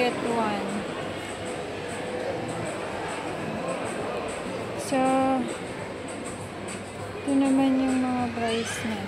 get one. So, ito naman yung mga price niya.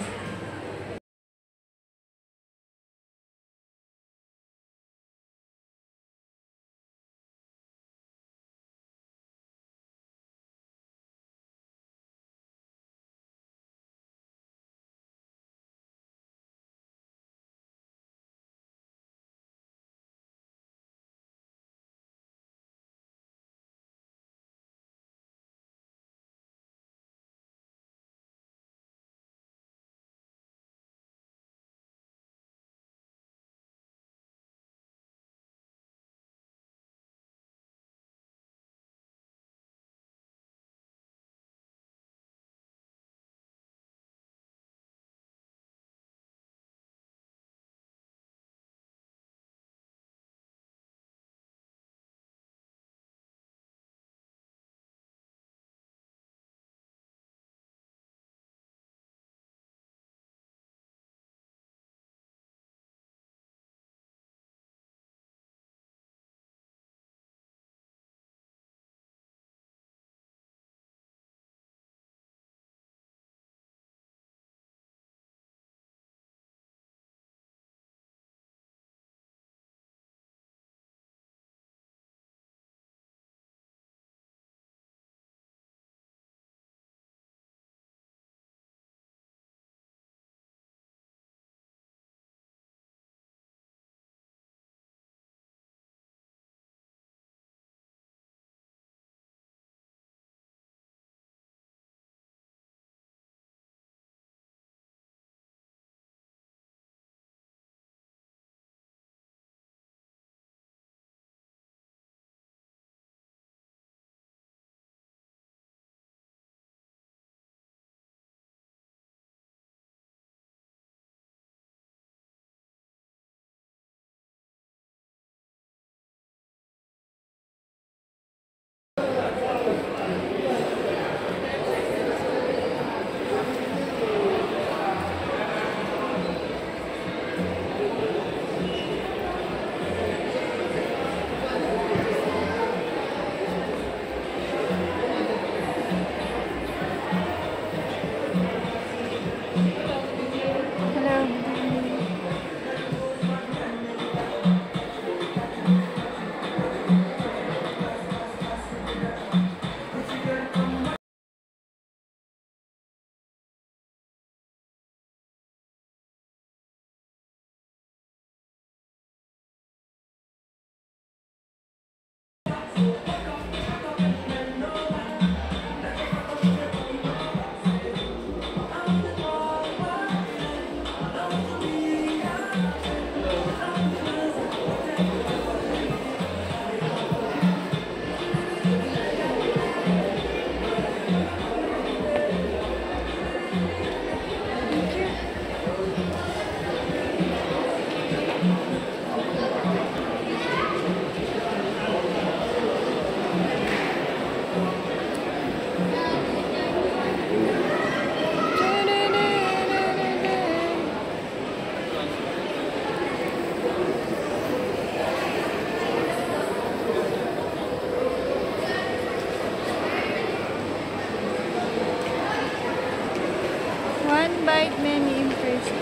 One bite many impressions.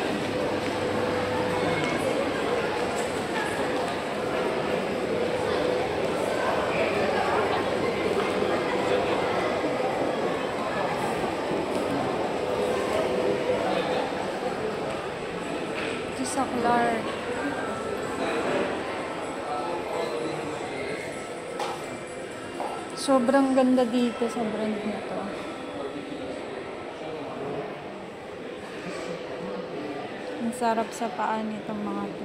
Ito sa Clark. Sobrang ganda dito sa brand na to. Ang sarap sa paa nitong mga to.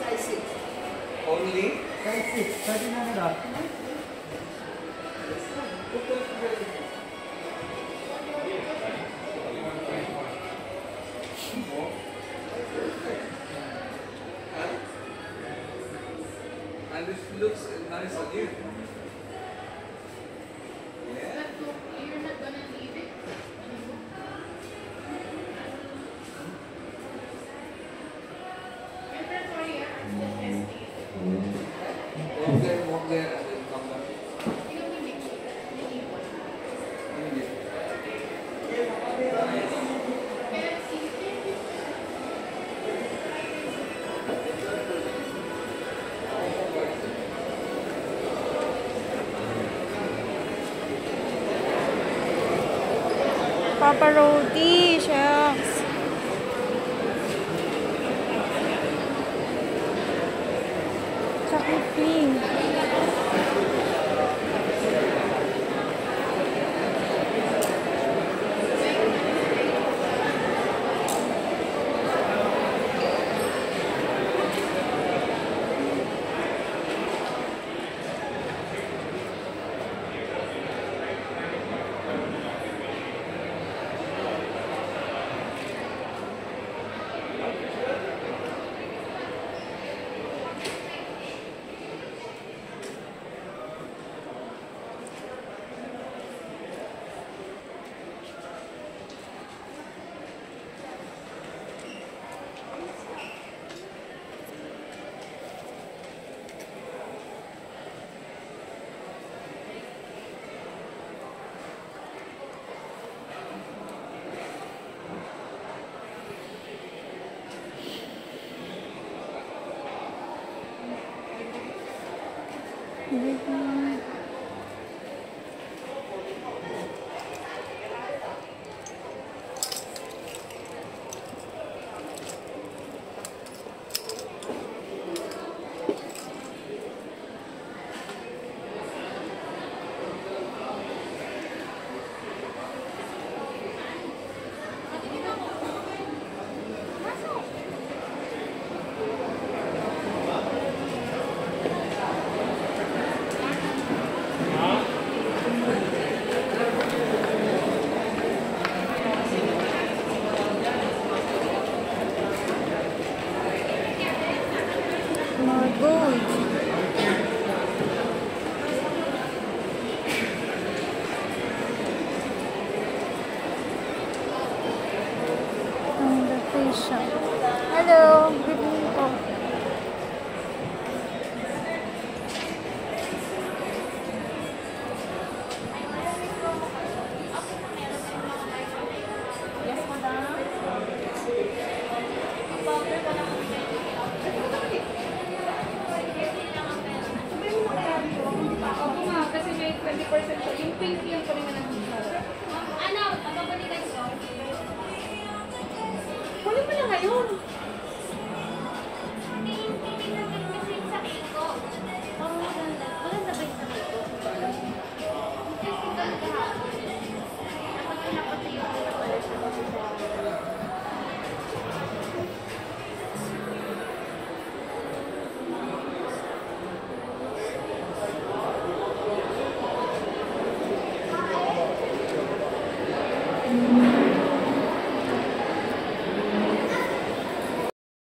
Only? Size 6. Pwede na nila. And it looks nice on you. Yeah. You're not gonna leave it? Inventory, Walk there, and then come back. Papa Roti, shucks. Chocolate pink. Mga gold. And the fish shop. Hello, good evening po. Oo nga, kasi may 20% siya. Yung pink yung pa rin na nag-share. Ano? Pagkabalikan ko? Kunin mo na ngayon. Maganda ba yung sa ko? Kasi kahapon, kapag pinapatay yung pala siya. Mm.